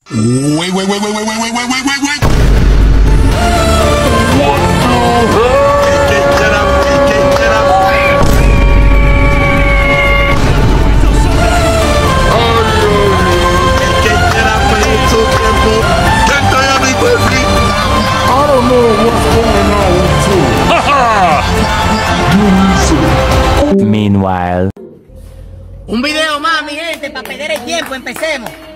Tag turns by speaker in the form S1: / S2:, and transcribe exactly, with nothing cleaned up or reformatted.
S1: Wait, wait, wait, wait, wait, wait, wait, wait, wait, wait, wait.
S2: What the hell?
S1: Get up, get, get up.
S2: I don't know what's going on with you.
S3: Meanwhile.
S4: Un video más, mi gente, para perder el tiempo, empecemos.